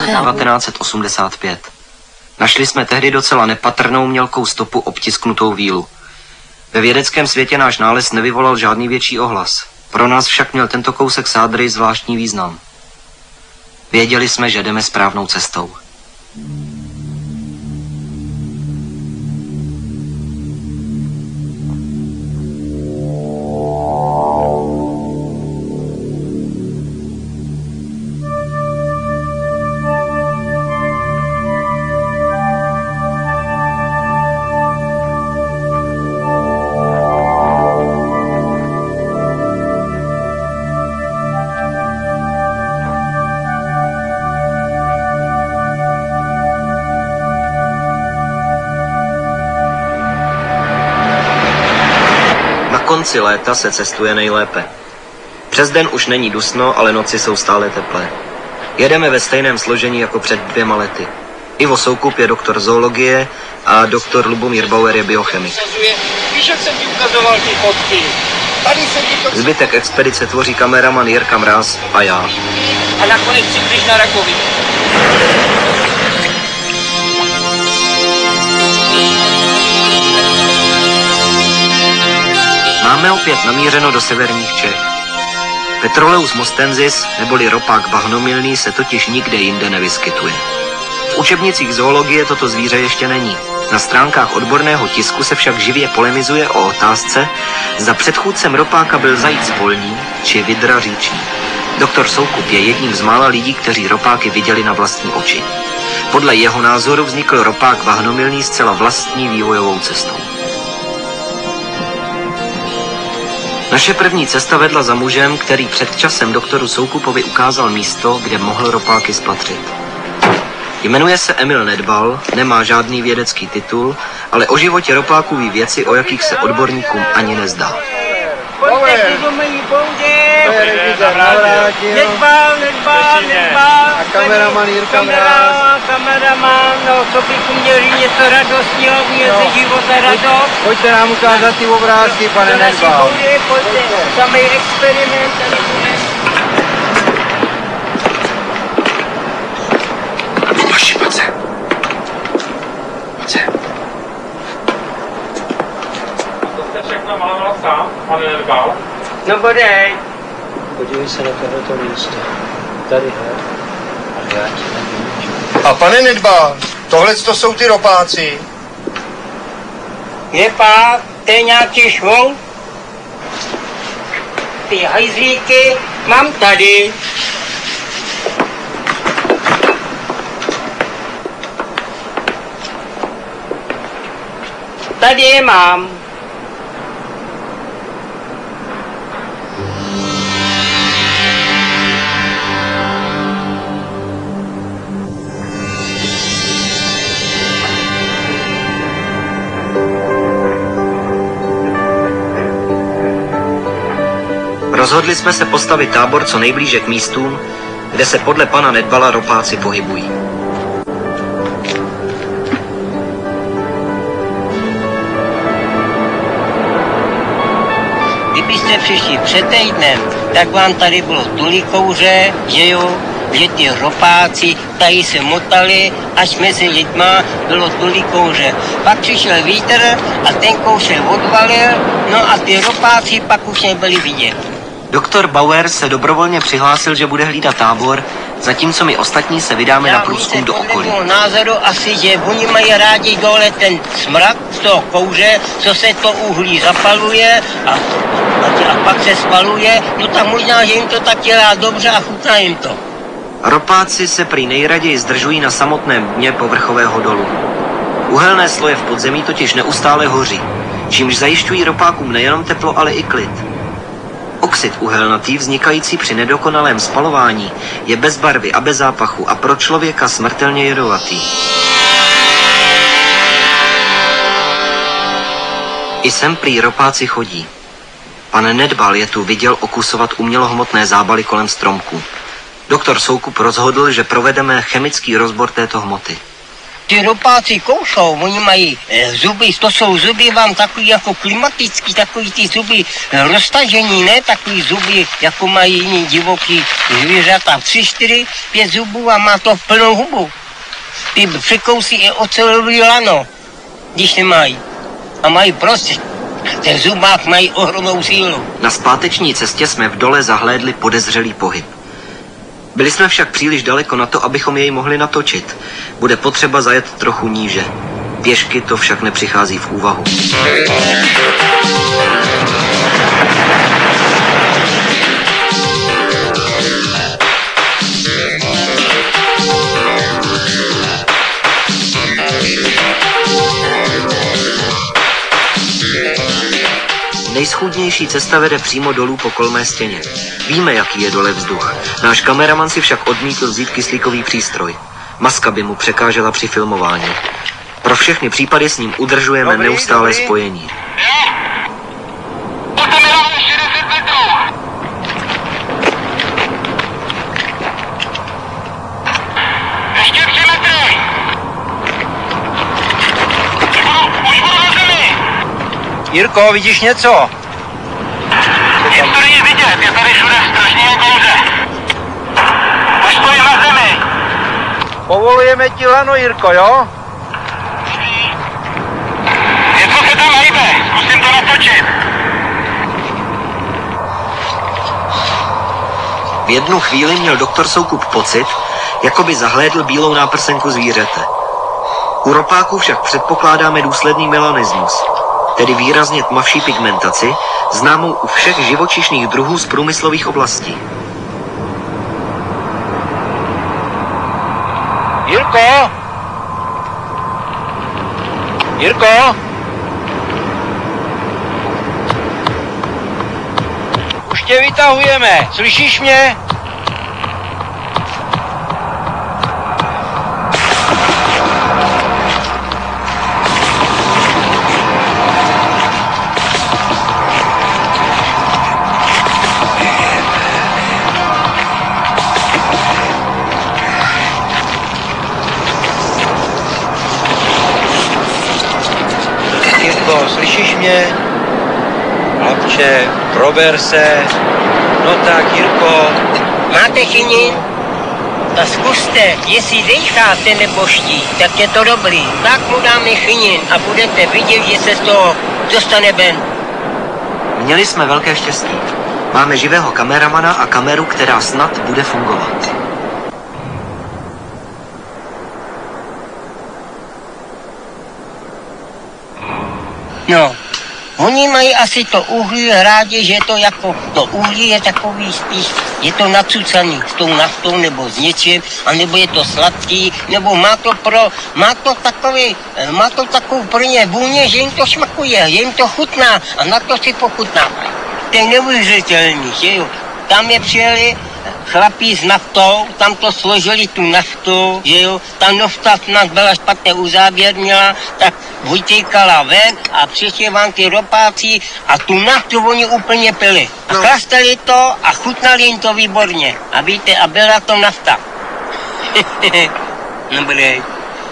1985. Našli jsme tehdy docela nepatrnou mělkou stopu obtisknutou vílu. Ve vědeckém světě náš nález nevyvolal žádný větší ohlas. Pro nás však měl tento kousek sádry zvláštní význam. Věděli jsme, že jdeme správnou cestou. Na konci léta se cestuje nejlépe. Přes den už není dusno, ale noci jsou stále teplé. Jedeme ve stejném složení jako před 2 lety. Ivo Soukup je doktor zoologie a doktor Lubomír Bauer je biochemik. Víš, jak jsem ti ukazoval ty fotky? Zbytek expedice tvoří kameraman Jirka Mráz a já. A nakonec přijdeš na rakovinu. Máme opět namířeno do severních Čech. Petroleus mostensis, neboli ropák bahnomilný, se totiž nikde jinde nevyskytuje. V učebnicích zoologie toto zvíře ještě není. Na stránkách odborného tisku se však živě polemizuje o otázce, zda předchůdcem ropáka byl zajíc polní či vydra říční. Doktor Soukup je jedním z mála lidí, kteří ropáky viděli na vlastní oči. Podle jeho názoru vznikl ropák bahnomilný zcela vlastní vývojovou cestou. Naše první cesta vedla za mužem, který před časem doktoru Soukupovi ukázal místo, kde mohl ropáky spatřit. Jmenuje se Emil Nedbal, nemá žádný vědecký titul, ale o životě ropáků ví věci, o jakých se odborníkům ani nezdá. A kameraman Jirka Mráz. Kameraman, no, co bychom měli něco radostního, měli života radost. Pojďte nám ukázat ty obrázky, pane Nedbal. Pojďte, samý experiment. Vaši, pojď se. Pojď se. To jste všechno maloval sám, pane Nedbal? No bodej. Podívej se na tohleto místo. Tady, ale já ti nevím. A pane Nedbal, tohle to jsou ty ropáci. Nepá, to je nějaký švou. Ty hajzlíky mám tady. Tady je mám. Rozhodli jsme se postavit tábor co nejblíže k místům, kde se podle pana Nedbala ropáci pohybují. Kdybyste přišli před týdnem, tak vám tady bylo tulikouře, že jo, že ty ropáci tady se motali, až mezi lidma bylo tulikouře. Pak přišel vítr a ten kouše odvalil, no a ty ropáci pak už nebyli vidět. Doktor Bauer se dobrovolně přihlásil, že bude hlídat tábor, zatímco my ostatní se vydáme na průzkum do okolí. Já názoru asi, že oni mají rádi dole ten smrad z toho kouře, co se to uhlí zapaluje a pak se spaluje, no tak možná, že jim to tak dělá dobře a chutná jim to. Ropáci se prý nejraději zdržují na samotném dně povrchového dolu. Uhelné sloje v podzemí totiž neustále hoří, čímž zajišťují ropákům nejenom teplo, ale i klid. Oxid uhelnatý, vznikající při nedokonalém spalování, je bez barvy a bez zápachu a pro člověka smrtelně jedovatý. I sem prý ropáci chodí. Pan Nedbal je tu viděl okusovat umělohmotné zábaly kolem stromků. Doktor Soukup rozhodl, že provedeme chemický rozbor této hmoty. ty ropáci koušou, oni mají zuby, to jsou zuby vám takový jako klimatický, takový ty zuby roztažení, ne takový zuby, jako mají jiní divoký zvířata. 3, 4, 5 zubů a má to plnou hubu. Ty překousí i ocelový lano, když nemají. A mají prostě, v těch zubách mají ohromnou sílu. Na zpáteční cestě jsme v dole zahlédli podezřelý pohyb. Byli jsme však příliš daleko na to, abychom jej mohli natočit. Bude potřeba zajet trochu níže. Pěšky to však nepřichází v úvahu. Nejschůdnější cesta vede přímo dolů po kolmé stěně. Víme, jaký je dole vzduch. Náš kameraman si však odmítl vzít kyslíkový přístroj. Maska by mu překážela při filmování. Pro všechny případy s ním udržujeme neustále spojení. Ještě 3 metry! Už budu na zemi! Jirko, vidíš něco? Nic to není vidět, je tady všude strašný kouře. Už stojím na zemi. Povolujeme ti lano, Jirko, jo? Něco se tam hejbe, zkusím to natočit. V jednu chvíli měl doktor Soukup pocit, jako by zahlédl bílou náprsenku zvířete. U ropáků však předpokládáme důsledný melanismus, tedy výrazně tmavší pigmentaci, známou u všech živočišných druhů z průmyslových oblastí. Jirko? Jirko? Už tě vytahujeme, slyšíš mě? Slyšíš mě? Chlapče, prober se. No tak, Jirko. Máte chinin? Tak zkuste, jestli decháte nebo štít, tak je to dobrý. Tak mu dáme chinin a budete vidět, že se z toho dostane ven. Měli jsme velké štěstí. Máme živého kameramana a kameru, která snad bude fungovat. No, oni mají asi to uhlí rádi, že to jako, to uhlí je takový spíš, je to nacucaný s tou naftou nebo s něčím, anebo je to sladký, nebo má to takovou pro ně vůně, že jim to šmakuje, že jim to chutná a na to si pochutnávají. To je neuvěřitelný, že jo. Tam je přijeli chlapí s naftou, tam to složili tu naftu, že jo, ta nafta snad byla špatně uzávěrnila, tak vytěkala ven a přišli vám ty ropáci a tu naftu oni úplně pili. A chlastali to a chutnali jim to výborně. A víte, a byla to nafta. Dobrý.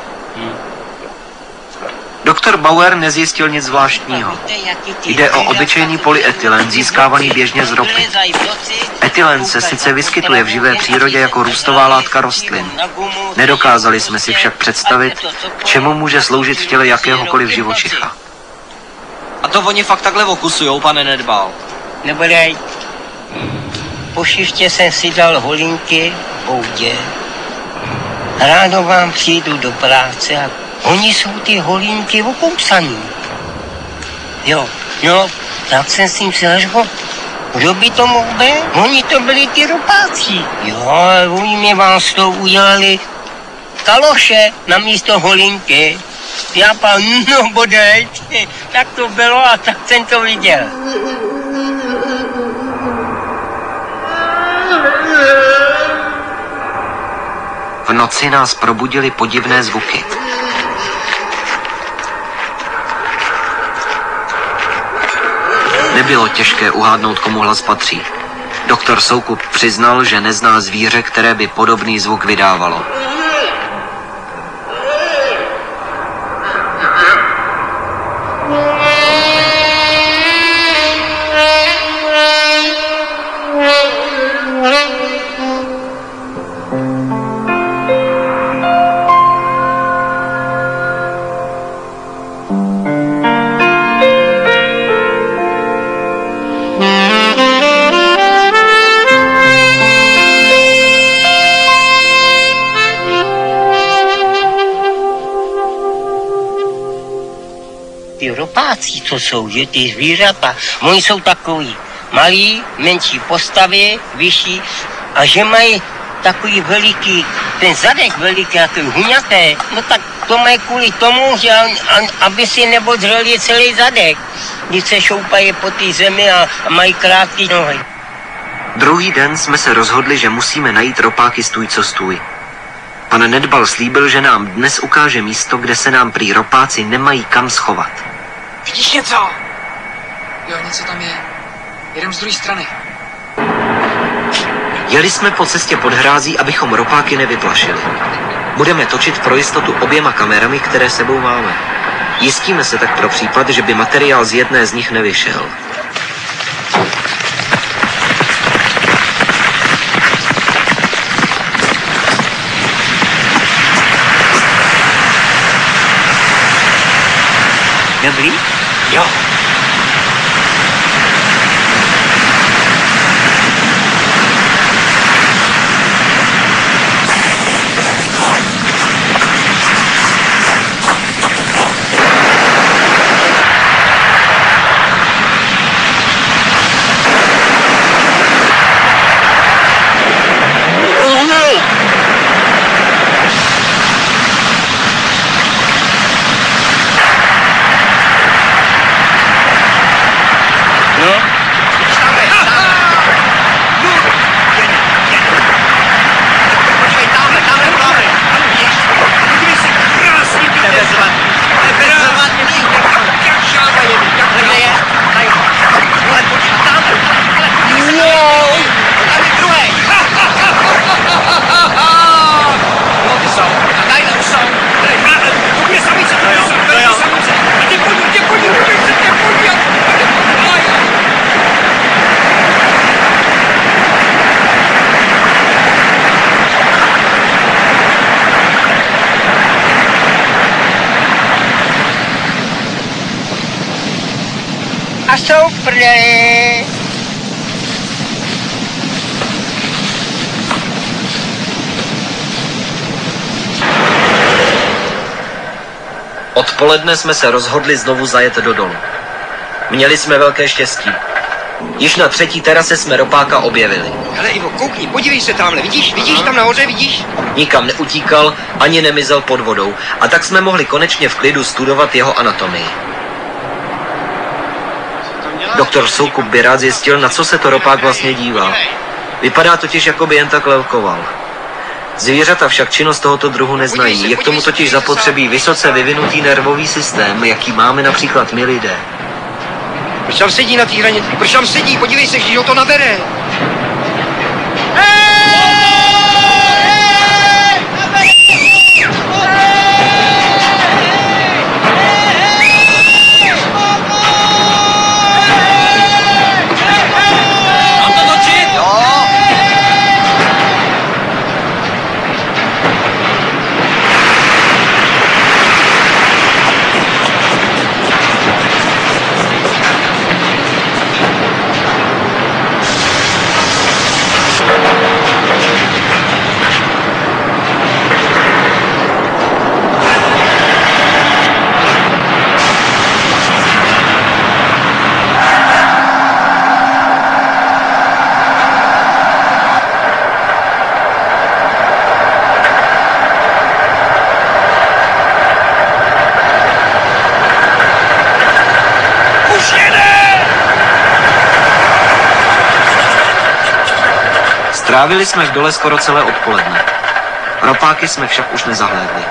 Doktor Bauer nezjistil nic zvláštního. Jde o obyčejný polyetylen získávaný běžně z ropy. Etylen se sice vyskytuje v živé přírodě jako růstová látka rostlin. Nedokázali jsme si však představit, k čemu může sloužit v těle jakéhokoliv živočicha. A to oni fakt takhle okusujou, pane Nedbal? Dobrý. Pošiště jsem si dal holinky v boudě. Ráno vám přijdu do práce a oni jsou ty holínky okousaný. Jo, no, tak jsem si myslel, že kdo by to mohl být? Oni to byli ty ropáci. Jo, oni mě vám s tou udělali kaloše na místo holínky. Já pan, no bodej, tak to bylo a tak jsem to viděl. V noci nás probudily podivné zvuky. Nebylo těžké uhádnout, komu hlas patří. Doktor Soukup přiznal, že nezná zvíře, které by podobný zvuk vydávalo. ty ropáci, co jsou, že ty zvířata, oni jsou takový malí, menší postavy, vyšší, a že mají takový veliký, ten zadek veliký a ten huňaté, no tak to mají kvůli tomu, že aby si nebodřeli celý zadek, když se šoupají po té zemi a mají krátké nohy. Druhý den jsme se rozhodli, že musíme najít ropáky stůj co stůj. Pan Nedbal slíbil, že nám dnes ukáže místo, kde se nám prý ropáci nemají kam schovat. Vidíš něco? Jo, něco tam je. Jedem z druhé strany. Jeli jsme po cestě pod hrází, abychom ropáky nevyplašili. Budeme točit pro jistotu oběma kamerami, které sebou máme. Jistíme se tak pro případ, že by materiál z jedné z nich nevyšel. Dobrý? Jo. A jsou prdeli. Odpoledne jsme se rozhodli znovu zajet do dolu. Měli jsme velké štěstí. Již na třetí terase jsme ropáka objevili. Hele Ivo, koukni, podívej se tamhle, vidíš tam nahoře, vidíš? Nikam neutíkal, ani nemizel pod vodou, a tak jsme mohli konečně v klidu studovat jeho anatomii. Doktor Soukup by rád zjistil, na co se to ropák vlastně dívá. Vypadá totiž, jako by jen tak lelkoval. Zvířata však činnost tohoto druhu neznají, je k tomu totiž zapotřebí vysoce vyvinutý nervový systém, jaký máme například my lidé. Proč tam sedí na té hranici? Proč tam sedí? Podívej se, když ho to nabere. Trávili jsme v dole skoro celé odpoledne. Ropáky jsme však už nezahlédli.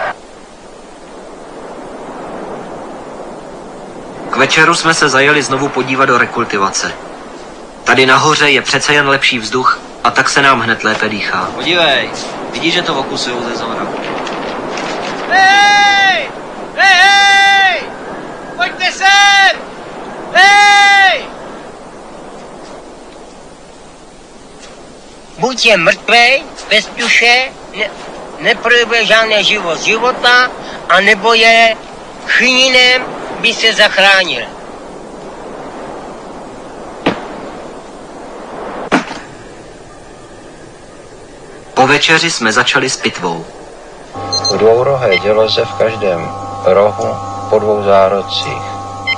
K večeru jsme se zajeli znovu podívat do rekultivace. Tady nahoře je přece jen lepší vzduch a tak se nám hned lépe dýchá. Podívej, vidíš, že to okusujou ze zhora. Hej! Hej, hej! Pojďte sem! Hej! Buď je mrtvej, bez duše, neprojevuje žádný život života, anebo je chninem, by se zachránil. Po večeři jsme začali s pitvou. Dvourohé dělo se v každém rohu po dvou zárodcích.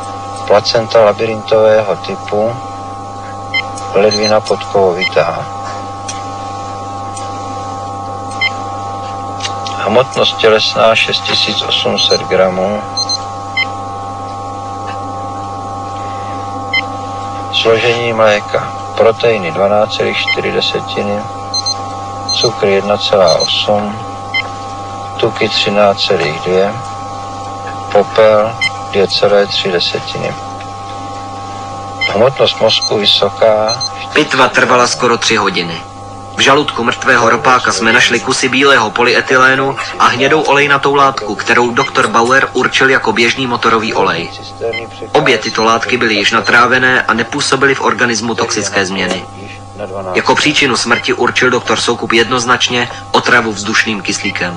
Placenta labyrintového typu, ledvina podkovovitá. Hmotnost tělesná 6800 gramů. Složení mléka. Proteiny 12,4, cukr 1,8, tuky 13,2, popel 2,3. Hmotnost mozku vysoká. Pitva trvala skoro 3 hodiny. V žaludku mrtvého ropáka jsme našli kusy bílého polyetylénu a hnědou olejnatou látku, kterou doktor Bauer určil jako běžný motorový olej. Obě tyto látky byly již natrávené a nepůsobily v organismu toxické změny. Jako příčinu smrti určil doktor Soukup jednoznačně otravu vzdušným kyslíkem.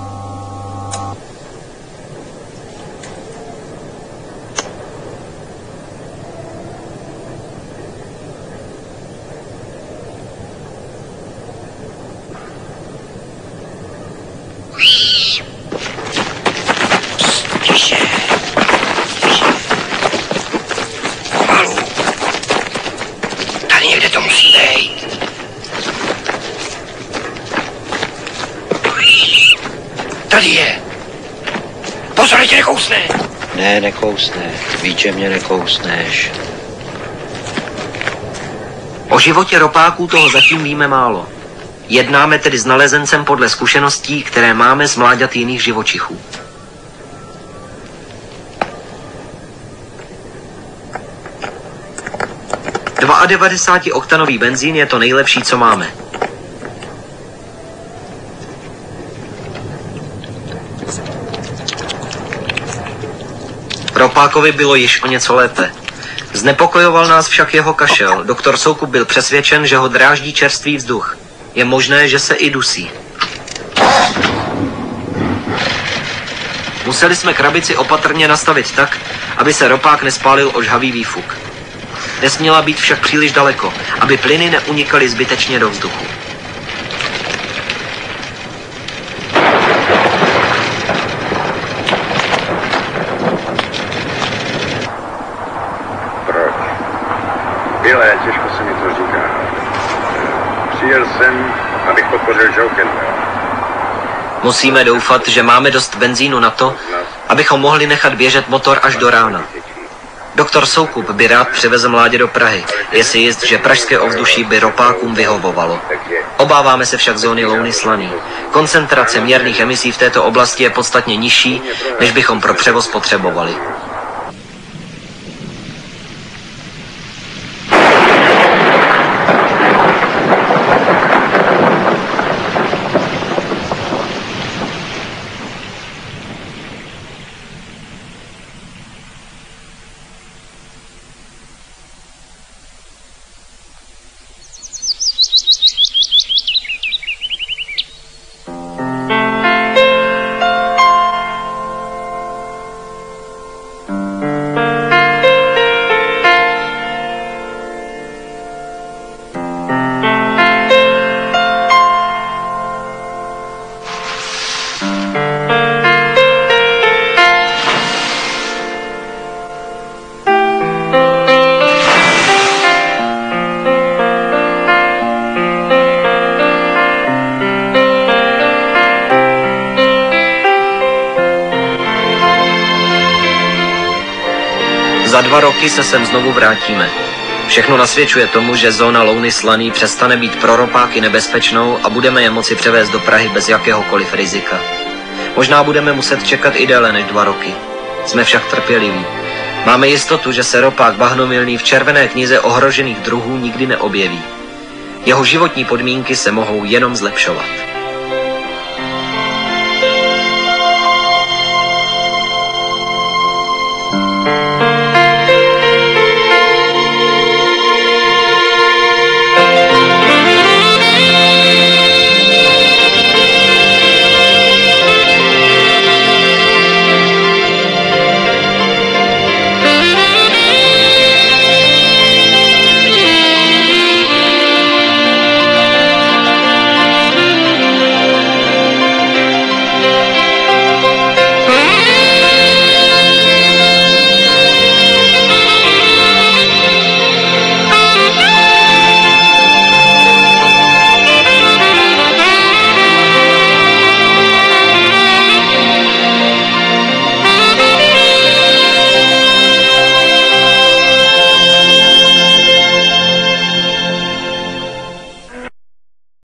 Tady je. Pozor, tě nekousne. Ne, nekousne. Víš, že mě nekousneš. O životě ropáků toho zatím víme málo. Jednáme tedy s nalezencem podle zkušeností, které máme z mláďat jiných živočichů. A 90-oktanový benzín je to nejlepší, co máme. Ropákovi bylo již o něco lépe. Znepokojoval nás však jeho kašel. Doktor Soukup byl přesvědčen, že ho dráždí čerstvý vzduch. Je možné, že se i dusí. Museli jsme krabici opatrně nastavit tak, aby se ropák nespálil o žhavý výfuk. Nesměla být však příliš daleko, aby plyny neunikaly zbytečně do vzduchu. Proč? Bile, těžko se mi to říká. Přijel jsem, abych podpořil Jokenwell. Musíme doufat, že máme dost benzínu na to, abychom mohli nechat běžet motor až do rána. Doktor Soukup by rád přivezl mládě do Prahy. Je si jist, že pražské ovzduší by ropákům vyhovovalo. Obáváme se však zóny Louny Slaný. Koncentrace měrných emisí v této oblasti je podstatně nižší, než bychom pro převoz potřebovali. Za 2 roky se sem znovu vrátíme. Všechno nasvědčuje tomu, že zóna Louny Slaný přestane být pro ropáky nebezpečnou a budeme je moci převést do Prahy bez jakéhokoliv rizika. Možná budeme muset čekat i déle než 2 roky. Jsme však trpěliví. Máme jistotu, že se ropák bahnomilný v červené knize ohrožených druhů nikdy neobjeví. Jeho životní podmínky se mohou jenom zlepšovat.